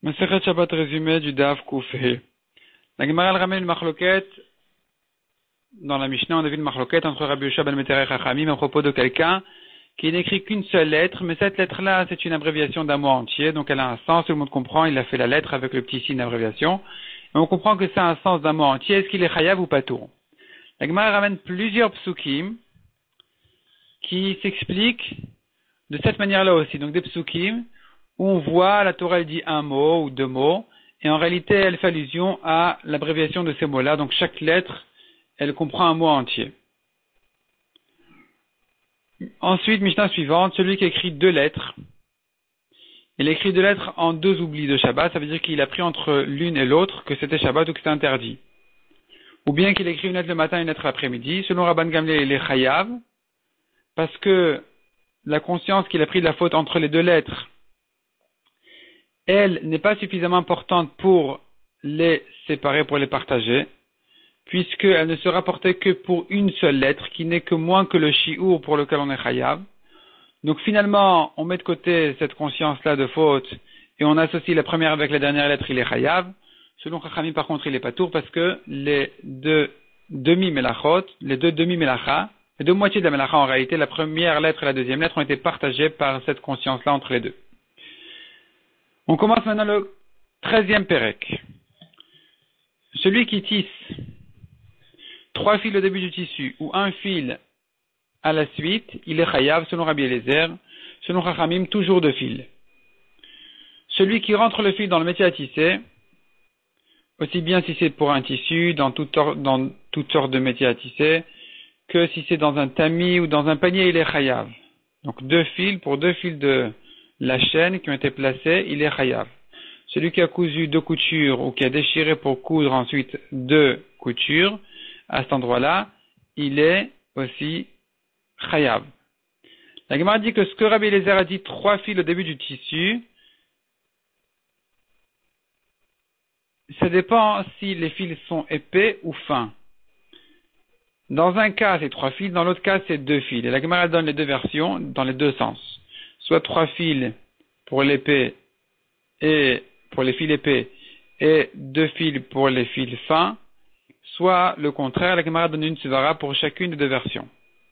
Masechet Shabbat résumé du Daf Koufé. La Gemara elle ramène une marloquette. Dans la Mishnah, on a vu une marloquette entre Rabbi Yoshua ben Meterech Chachamim à propos de quelqu'un qui n'écrit qu'une seule lettre, mais cette lettre-là, c'est une abréviation d'un mot entier, donc elle a un sens, tout le monde comprend, il a fait la lettre avec le petit signe d'abréviation, et on comprend que ça a un sens d'un mot entier, est-ce qu'il est chayav ou patour? La Gemara ramène plusieurs psukim qui s'expliquent de cette manière-là aussi, donc des psukim où on voit la Torah elle dit un mot ou deux mots, et en réalité elle fait allusion à l'abréviation de ces mots-là, donc chaque lettre, elle comprend un mot entier. Ensuite, Mishnah suivante, celui qui écrit deux lettres, il écrit deux lettres en deux oublis de Shabbat, ça veut dire qu'il a pris entre l'une et l'autre que c'était Shabbat ou que c'était interdit. Ou bien qu'il écrit une lettre le matin et une lettre l'après-midi, selon Rabban Gamliel, il est chayav, parce que la conscience qu'il a pris de la faute entre les deux lettres, elle n'est pas suffisamment importante pour les séparer, pour les partager, puisqu'elle ne sera portée que pour une seule lettre, qui n'est que moins que le shi'ur pour lequel on est chayav. Donc finalement, on met de côté cette conscience-là de faute, et on associe la première avec la dernière lettre, il est chayav. Selon Chachamim, par contre, il est patour, parce que les deux demi-melachot, les deux demi-melacha, les deux moitiés de la melacha, en réalité, la première lettre et la deuxième lettre ont été partagées par cette conscience-là entre les deux. On commence maintenant le 13e pérec. Celui qui tisse 3 fils au début du tissu ou un fil à la suite, il est chayav selon Rabbi Eliezer, selon Chachamim, toujours 2 fils. Celui qui rentre le fil dans le métier à tisser, aussi bien si c'est pour un tissu, dans toutes sortes de métiers à tisser, que si c'est dans un tamis ou dans un panier, il est chayav. Donc 2 fils pour 2 fils de la chaîne qui ont été placés, il est chayav. Celui qui a cousu 2 coutures ou qui a déchiré pour coudre ensuite 2 coutures, à cet endroit-là, il est aussi chayav. La Gemara dit que ce que Rabbi Eliezer a dit 3 fils au début du tissu, ça dépend si les fils sont épais ou fins. Dans un cas, c'est 3 fils, dans l'autre cas, c'est 2 fils. Et la Gemara donne les deux versions dans les deux sens. Soit 3 fils pour l'épais et pour les fils épais et 2 fils pour les fils fins, soit le contraire, la Gemara donne une suvara pour chacune des deux versions.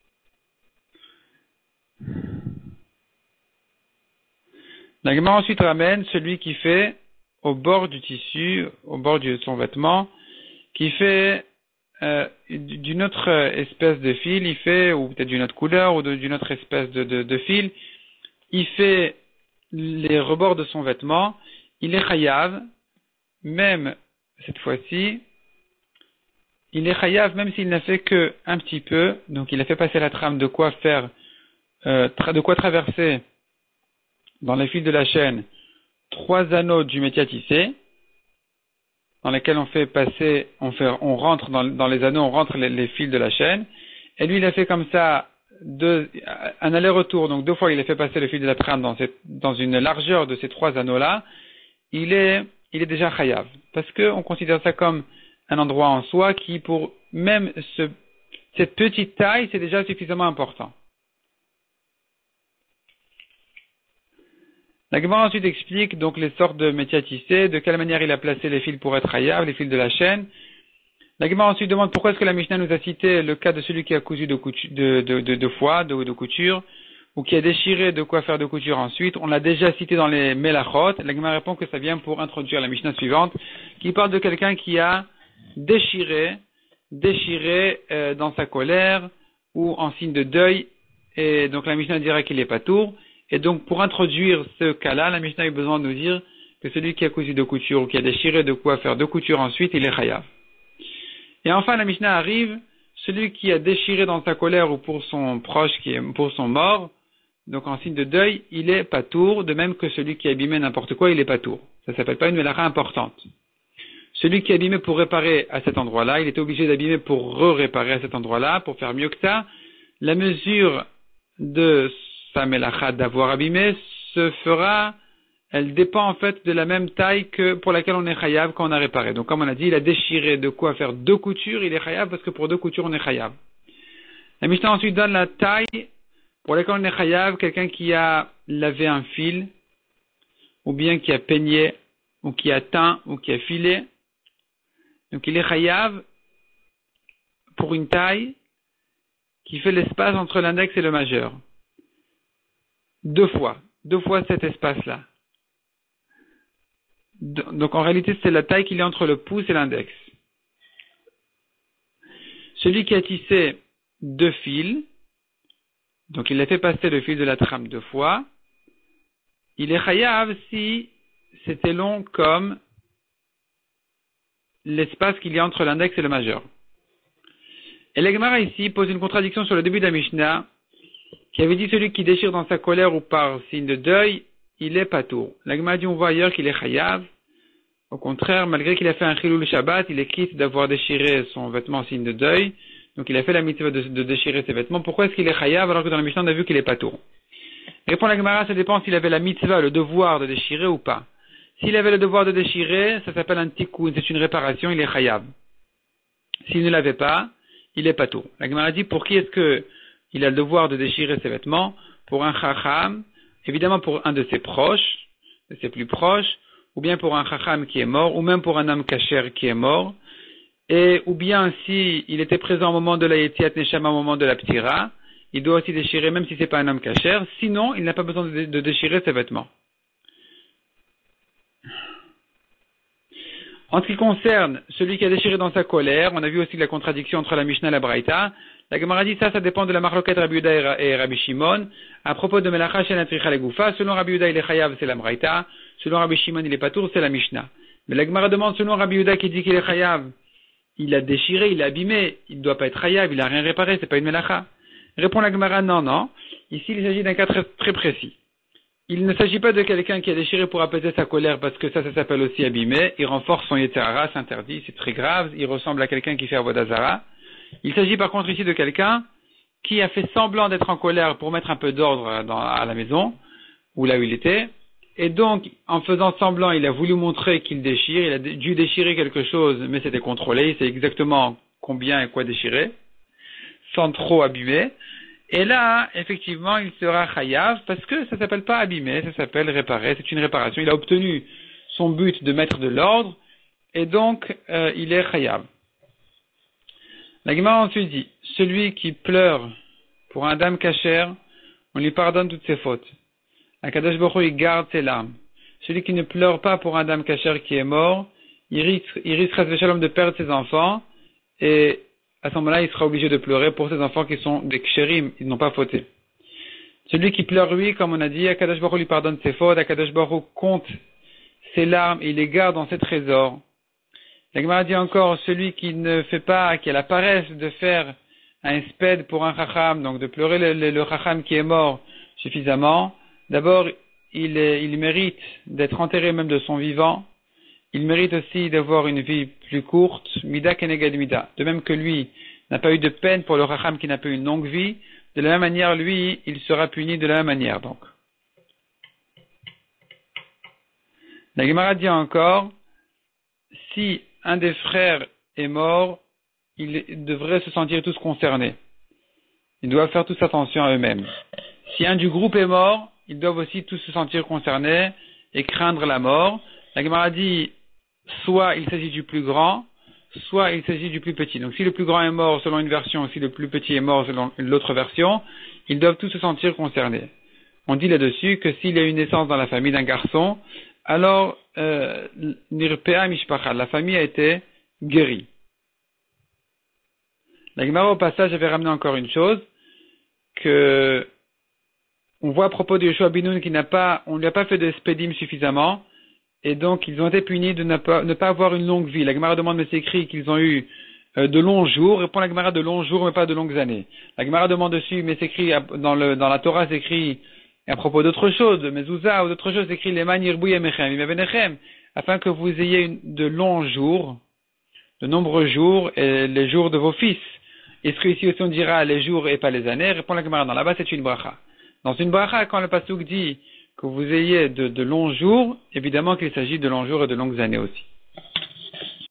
La Gemara ensuite ramène celui qui fait au bord du tissu, au bord de son vêtement, qui fait d'une autre espèce de fil, il fait, ou peut-être d'une autre couleur, ou d'une autre espèce de fil, il fait les rebords de son vêtement, il est chayav, même cette fois-ci, il est chayav même s'il n'a fait que un petit peu, donc il a fait passer la trame de quoi faire, de quoi traverser dans les fils de la chaîne 3 anneaux du métier à tisser, dans lesquels on fait passer, on rentre dans les anneaux, on rentre les fils de la chaîne, et lui il a fait comme ça un aller-retour, donc 2 fois il a fait passer le fil de la trame dans une largeur de ces 3 anneaux-là, il est déjà chayav, parce que on considère ça comme un endroit en soi qui, pour même cette petite taille, c'est déjà suffisamment important. La Gemara ensuite explique donc les sortes de métiers à tisser, de quelle manière il a placé les fils pour être chayav, les fils de la chaîne. La Gemara ensuite demande pourquoi est-ce que la Mishnah nous a cité le cas de celui qui a cousu de couture, ou qui a déchiré de quoi faire de couture ensuite. On l'a déjà cité dans les Melachot. La Gemara répond que ça vient pour introduire la Mishnah suivante, qui parle de quelqu'un qui a déchiré dans sa colère, ou en signe de deuil, et donc la Mishnah dirait qu'il est patour. Et donc, pour introduire ce cas-là, la Mishnah a eu besoin de nous dire que celui qui a cousu de couture ou qui a déchiré de quoi faire de couture ensuite, il est chayav. Et enfin, la Mishnah arrive, celui qui a déchiré dans sa colère ou pour son proche, pour son mort, donc en signe de deuil, il est patour, de même que celui qui a abîmé n'importe quoi, il est patour. Ça s'appelle pas une melacha importante. Celui qui a abîmé pour réparer à cet endroit-là, il est obligé d'abîmer pour réparer à cet endroit-là, pour faire mieux que ça. La mesure de sa melacha d'avoir abîmé elle dépend en fait de la même taille que pour laquelle on est chayav quand on a réparé. Donc comme on a dit, il a déchiré de quoi faire 2 coutures, il est chayav parce que pour 2 coutures on est chayav. La Mishnah ensuite donne la taille pour laquelle on est chayav, quelqu'un qui a lavé un fil, ou bien qui a peigné ou qui a teint, ou qui a filé. Donc il est chayav pour une taille qui fait l'espace entre l'index et le majeur. Deux fois cet espace-là. Donc en réalité, c'est la taille qu'il y a entre le pouce et l'index. Celui qui a tissé 2 fils, donc il a fait passer le fil de la trame 2 fois, il est chayav si c'était long comme l'espace qu'il y a entre l'index et le majeur. Et la Gemara ici pose une contradiction sur le début de la Mishnah, qui avait dit celui qui déchire dans sa colère ou par signe de deuil, il est patour. La Gemara dit on voit ailleurs qu'il est chayav. Au contraire, malgré qu'il a fait un chilul Shabbat, il est quitte d'avoir déchiré son vêtement en signe de deuil. Donc il a fait la mitzvah de déchirer ses vêtements. Pourquoi est-ce qu'il est chayav alors que dans la Mishnah on a vu qu'il est patour? Répond la Gemara, ça dépend s'il avait la mitzvah, le devoir de déchirer ou pas. S'il avait le devoir de déchirer, ça s'appelle un tikkun, c'est une réparation, il est chayav. S'il ne l'avait pas, il est patour. La Gemara dit pour qui est-ce que il a le devoir de déchirer ses vêtements? Pour un chacham, évidemment pour un de ses proches, de ses plus proches, ou bien pour un chacham qui est mort, ou même pour un homme kasher qui est mort, et ou bien si il était présent au moment de la yetziat neshama, au moment de la ptira, il doit aussi déchirer même si c'est pas un homme kasher, sinon il n'a pas besoin de déchirer ses vêtements. En ce qui concerne celui qui a déchiré dans sa colère, on a vu aussi la contradiction entre la Mishnah et la Braïta. La Gemara dit ça dépend de la marloquette Rabbi Yehuda et Rabbi Shimon. À propos de Melacha She'en Tricha Legoufa, selon Rabbi Yehuda il est chayav, c'est la Braïta. Selon Rabbi Shimon il est patour, c'est la Mishnah. Mais la Gemara demande selon Rabbi Yehuda qui dit qu'il est chayav, il a déchiré, il a abîmé, il ne doit pas être chayav, il a rien réparé, c'est pas une Melacha. Répond la Gemara non. Ici il s'agit d'un cas très, très précis. Il ne s'agit pas de quelqu'un qui a déchiré pour apaiser sa colère parce que ça s'appelle aussi abîmer. Il renforce son Yetzirah, c'est interdit, c'est très grave. Il ressemble à quelqu'un qui fait Avodah Zara. Il s'agit par contre ici de quelqu'un qui a fait semblant d'être en colère pour mettre un peu d'ordre à la maison, ou là où il était. Et donc, en faisant semblant, il a voulu montrer qu'il déchire. Il a dû déchirer quelque chose, mais c'était contrôlé. Il sait exactement combien et quoi déchirer, sans trop abîmer. Et là, effectivement, il sera chayav parce que ça s'appelle pas abîmer, ça s'appelle réparer, c'est une réparation. Il a obtenu son but de mettre de l'ordre et donc il est chayav. La Gemara ensuite dit, celui qui pleure pour un dam kasher, on lui pardonne toutes ses fautes. Akadosh Baruch Hu, il garde ses larmes. Celui qui ne pleure pas pour un dam kasher qui est mort, il risque chas v'shalom de perdre ses enfants et à ce moment-là, il sera obligé de pleurer pour ses enfants qui sont des kshérim, ils n'ont pas fauté. Celui qui pleure, lui, comme on a dit, Akadosh Baruch Hu lui pardonne ses fautes, Akadosh Baruch Hu compte ses larmes et il les garde dans ses trésors. La Gemara dit encore, celui qui ne fait pas, qui a la paresse de faire un sped pour un chacham, donc de pleurer le chacham qui est mort suffisamment, d'abord, il mérite d'être enterré même de son vivant. Il mérite aussi d'avoir une vie plus courte, mida keneged mida. De même que lui n'a pas eu de peine pour le racham qui n'a pas eu une longue vie, de la même manière, lui, il sera puni de la même manière, donc. La Gemara dit encore, si un des frères est mort, ils devraient se sentir tous concernés. Ils doivent faire tous attention à eux-mêmes. Si un du groupe est mort, ils doivent aussi tous se sentir concernés et craindre la mort. La Gemara dit, soit il s'agit du plus grand, soit il s'agit du plus petit. Donc si le plus grand est mort selon une version, si le plus petit est mort selon l'autre version, ils doivent tous se sentir concernés. On dit là-dessus que s'il y a une naissance dans la famille d'un garçon, alors nirpea mishpacha, la famille a été guérie. La Gemara au passage avait ramené encore une chose, que on voit à propos de Yoshua ben Nun on ne lui a pas fait de spédim suffisamment, et donc ils ont été punis de ne pas avoir une longue vie. La Gemara demande, mais c'est écrit qu'ils ont eu de longs jours. Répond la Gemara de longs jours, mais pas de longues années. La Gemara demande dessus, mais c'est écrit dans la Torah, c'est écrit à propos d'autre chose, de Mezouza ou d'autre chose, c'est écrit les manirbu yemechem, imevenechem, afin que vous ayez de longs jours, de nombreux jours, et les jours de vos fils. Est-ce que ici aussi on dira les jours et pas les années? Répond la Gemara, non, là-bas c'est une bracha. Dans une bracha, quand le pasuk dit que vous ayez de longs jours, évidemment qu'il s'agit de longs jours et de longues années aussi.